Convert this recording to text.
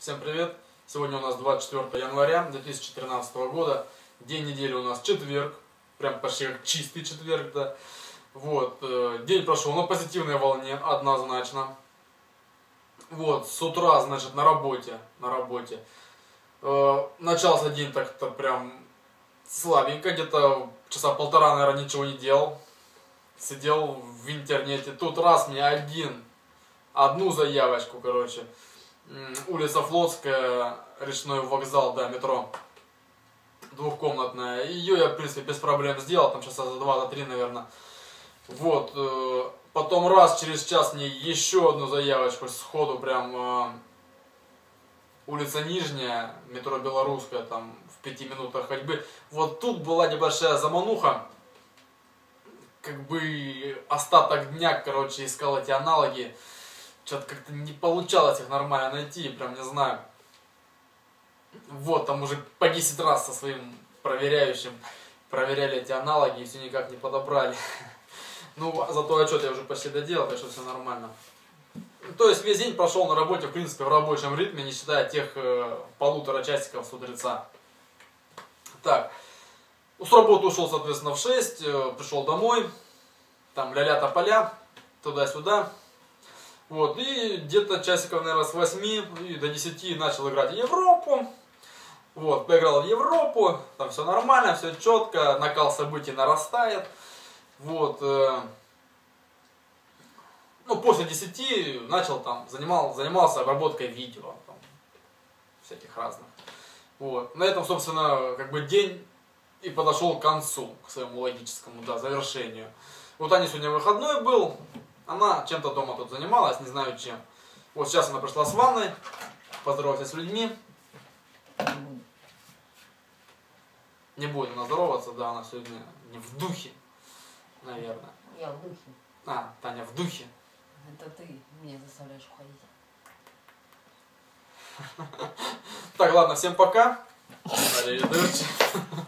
Всем привет! Сегодня у нас 24 января 2013 года. День недели у нас четверг. Прям почти как чистый четверг, да. Вот, день прошел на позитивной волне, однозначно. Вот, с утра, значит, на работе. Начался день так-то прям слабенько, где-то часа полтора, наверное, ничего не делал. Сидел в интернете. Тут раз мне одну заявочку, короче. Улица Флотская, речной вокзал, да, метро. Двухкомнатная. Ее я, в принципе, без проблем сделал, там часа за 2-3, наверное. Вот. Потом раз через час мне еще одну заявочку сходу, прям улица Нижняя, метро Белорусская, там в 5 минутах ходьбы. Вот тут была небольшая замануха. Как бы остаток дня, короче, искал эти аналоги. Что-то как-то не получалось их нормально найти, прям не знаю. Вот, там уже по 10 раз со своим проверяющим проверяли эти аналоги и все никак не подобрали. Ну, зато отчет я уже почти доделал, так что все нормально. То есть весь день прошел на работе, в принципе, в рабочем ритме, не считая тех полутора часиков с утреца. Так, с работы ушел, соответственно, в 6, пришел домой, там ля-ля тополя, туда-сюда. Вот, и где-то часиков, наверное, с 8 и до 10 начал играть в Европу. Вот, поиграл в Европу, там все нормально, все четко, накал событий нарастает. Вот, ну, после 10 начал там, занимался обработкой видео, там, всяких разных. Вот, на этом, собственно, как бы день и подошел к концу, к своему логическому, да, завершению. Вот они сегодня выходной был. Она чем-то дома тут занималась, не знаю чем. Вот сейчас она пришла с ванной, поздоровалась с людьми. Не будет она здороваться, да, она сегодня не в духе, наверное. Я в духе. А, Таня в духе. Это ты меня заставляешь уходить. Так, ладно, всем пока. Arrivederci.